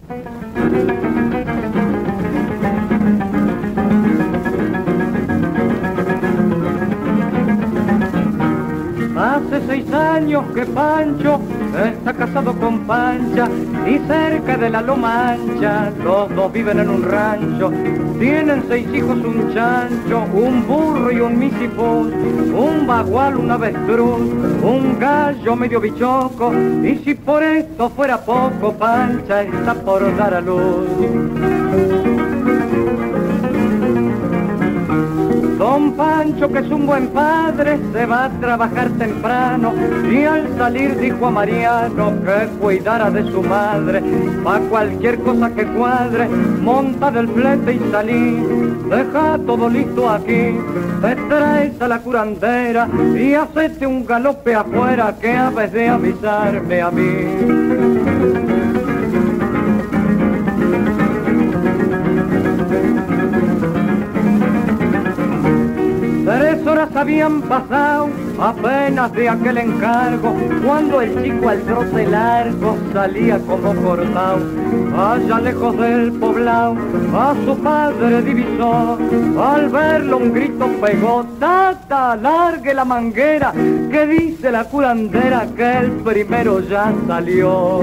Hace 6 años que Pancho está casado con Pancha y cerca de la Loma Ancha los dos viven en un rancho. Tienen 6 hijos, un chancho, un burro y un misipuz, un bagual, un avestruz, un gallo medio bichoco, y si por esto fuera poco, Pancha está por dar a luz. Don Pancho, que es un buen padre, se va a trabajar temprano y al salir dijo a Mariano que cuidara de su madre. Pa' cualquier cosa que cuadre, monta del flete y salí. Deja todo listo aquí, te traes a la curandera y hacete un galope afuera que habes de avisarme a mí. Tres horas habían pasado apenas de aquel encargo, cuando el chico al trote largo salía como cortado. Allá lejos del poblado a su padre divisó, al verlo un grito pegó: ¡Tata, largue la manguera, que dice la curandera que el primero ya salió!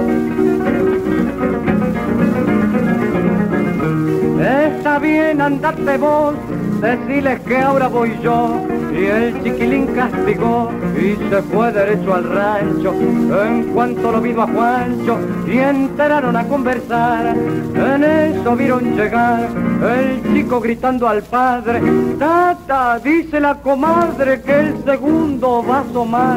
Está bien, andate vos, deciles que ahora voy yo. Y el chiquilín castigó y se fue derecho al rancho. En cuanto lo vino a Juancho y enteraron a conversar, en eso vieron llegar el chico gritando al padre: ¡Tata, dice la comadre que el segundo va a asomar!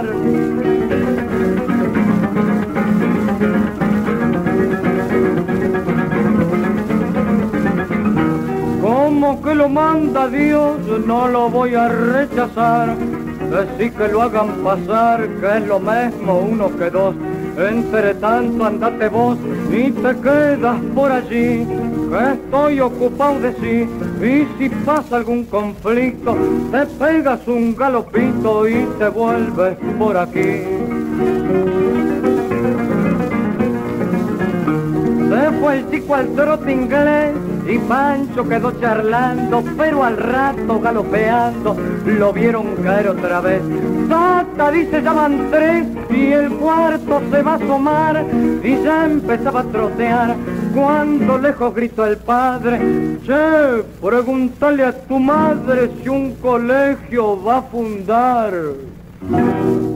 Como que lo manda Dios, no lo voy a rechazar. Decí que lo hagan pasar, que es lo mismo uno que dos. Entre tanto andate vos y te quedas por allí, que estoy ocupado de sí. Y si pasa algún conflicto, te pegas un galopito y te vuelves por aquí. Se fue el chico al trote inglés y Pancho quedó charlando, pero al rato galopeando lo vieron caer otra vez. ¡Tata! Dice, ya van 3 y el cuarto se va a asomar, y ya empezaba a trotear cuando lejos gritó el padre: ¡Che, pregúntale a tu madre si un colegio va a fundar!